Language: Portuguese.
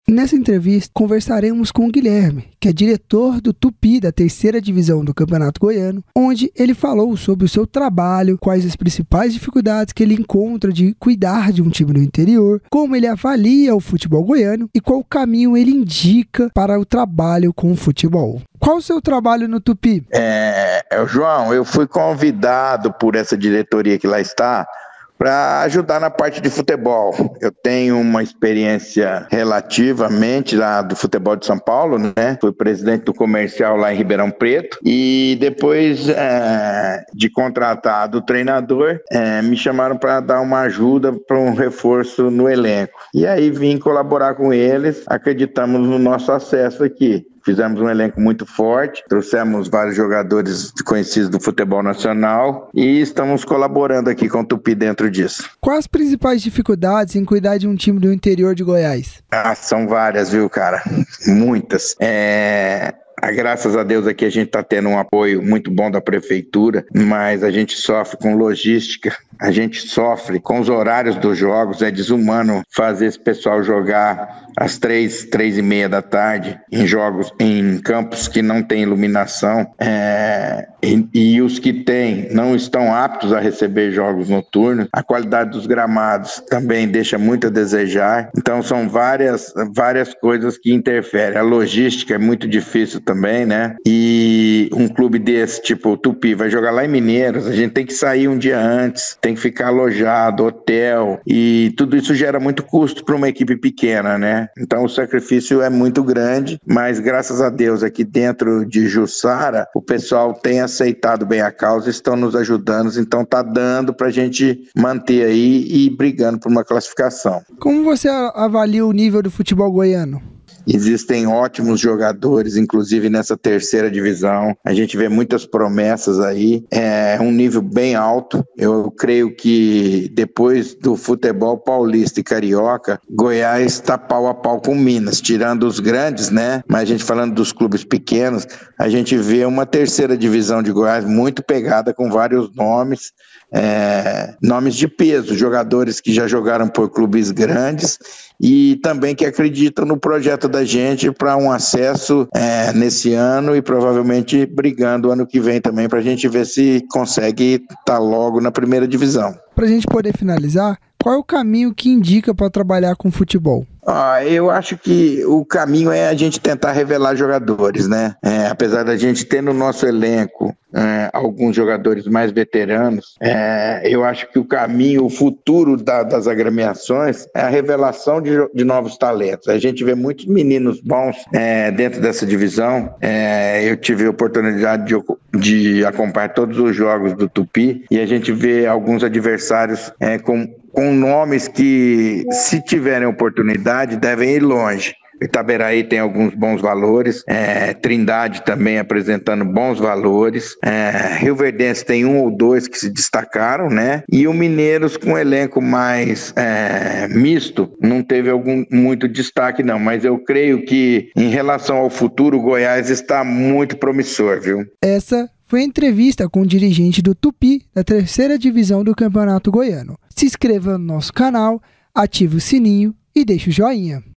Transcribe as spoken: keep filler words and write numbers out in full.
Nessa entrevista, conversaremos com o Guilherme, que é diretor do Tupi da terceira divisão do Campeonato Goiano, onde ele falou sobre o seu trabalho, quais as principais dificuldades que ele encontra de cuidar de um time do interior, como ele avalia o futebol goiano e qual caminho ele indica para o trabalho com o futebol. Qual o seu trabalho no Tupi? É, João, eu fui convidado por essa diretoria que lá está para ajudar na parte de futebol. Eu tenho uma experiência relativamente lá do futebol de São Paulo, né? Fui presidente do comercial lá em Ribeirão Preto e depois é, de contratado o treinador, é, me chamaram para dar uma ajuda para um reforço no elenco. E aí vim colaborar com eles, acreditamos no nosso acesso aqui. Fizemos um elenco muito forte, trouxemos vários jogadores conhecidos do futebol nacional e estamos colaborando aqui com o Tupi dentro disso. Quais as principais dificuldades em cuidar de um time do interior de Goiás? Ah, são várias, viu, cara? Muitas. É... Graças a Deus aqui a gente está tendo um apoio muito bom da prefeitura, mas a gente sofre com logística, a gente sofre com os horários dos jogos, é desumano fazer esse pessoal jogar às três, três e meia da tarde em jogos, em campos que não tem iluminação, é, e, e os que tem não estão aptos a receber jogos noturnos. A qualidade dos gramados também deixa muito a desejar, então são várias, várias coisas que interferem. A logística é muito difícil também, né? E um clube desse, tipo o Tupi, vai jogar lá em Mineiros, a gente tem que sair um dia antes, tem que ficar alojado, hotel, e tudo isso gera muito custo para uma equipe pequena, né? Então o sacrifício é muito grande, mas graças a Deus aqui dentro de Jussara, o pessoal tem aceitado bem a causa, estão nos ajudando, então tá dando pra gente manter aí e brigando por uma classificação. Como você avalia o nível do futebol goiano? Existem ótimos jogadores, inclusive nessa terceira divisão. A gente vê muitas promessas aí. É um nível bem alto. Eu creio que depois do futebol paulista e carioca, Goiás está pau a pau com Minas, tirando os grandes, né? Mas a gente falando dos clubes pequenos, a gente vê uma terceira divisão de Goiás muito pegada com vários nomes, é, nomes de peso, jogadores que já jogaram por clubes grandes e também que acreditam no projeto da gente para um acesso é, nesse ano e provavelmente brigando ano que vem também para a gente ver se consegue estar logo na primeira divisão. Para a gente poder finalizar, qual é o caminho que indica para trabalhar com futebol? Ah, eu acho que o caminho é a gente tentar revelar jogadores, né? É, apesar da gente ter no nosso elenco é, alguns jogadores mais veteranos, é, eu acho que o caminho, o futuro da, das agremiações é a revelação de, de novos talentos. A gente vê muitos meninos bons é, dentro dessa divisão. É, eu tive a oportunidade de, de acompanhar todos os jogos do Tupi e a gente vê alguns adversários é, com com nomes que, se tiverem oportunidade, devem ir longe. Itaberaí tem alguns bons valores, é, Trindade também apresentando bons valores, é, Rioverdense tem um ou dois que se destacaram, né? E o Mineiros com um elenco mais é, misto, não teve algum, muito destaque não, mas eu creio que em relação ao futuro, o Goiás está muito promissor, viu? Essa foi a entrevista com o dirigente do Tupi da terceira divisão do Campeonato Goiano. Se inscreva no nosso canal, ative o sininho e deixe o joinha.